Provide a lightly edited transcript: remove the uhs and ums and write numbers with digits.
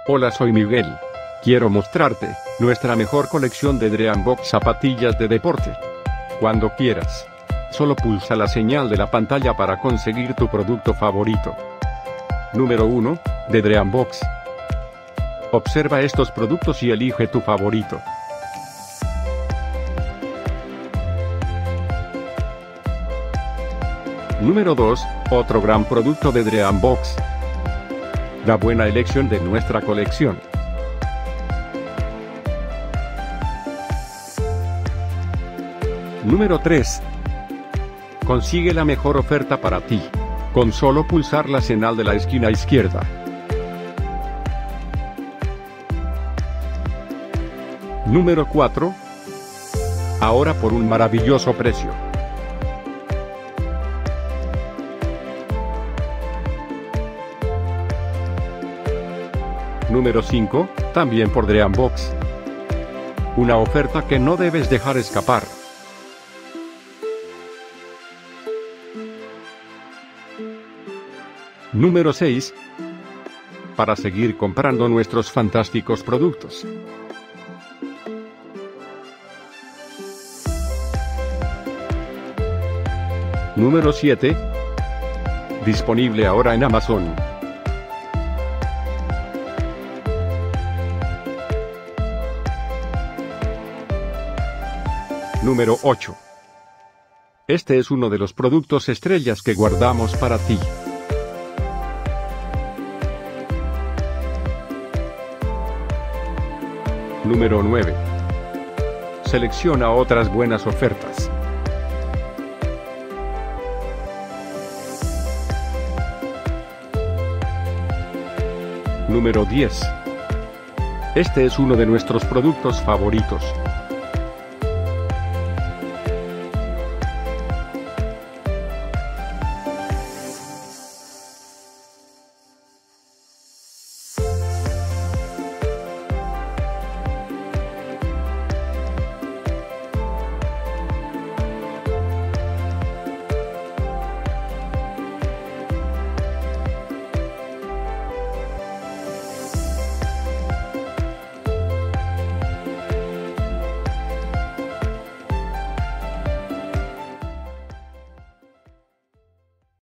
Hola, soy Miguel. Quiero mostrarte nuestra mejor colección de Dreambox zapatillas de deporte. Cuando quieras, solo pulsa la señal de la pantalla para conseguir tu producto favorito. Número 1, de Dreambox. Observa estos productos y elige tu favorito. Número 2, otro gran producto de Dreambox. La buena elección de nuestra colección. Número 3. Consigue la mejor oferta para ti, con solo pulsar la señal de la esquina izquierda. Número 4. Ahora por un maravilloso precio. Número 5, también por Dreambox. Una oferta que no debes dejar escapar. Número 6. Para seguir comprando nuestros fantásticos productos. Número 7. Disponible ahora en Amazon. Número 8. Este es uno de los productos estrellas que guardamos para ti. Número 9. Selecciona otras buenas ofertas. Número 10. Este es uno de nuestros productos favoritos.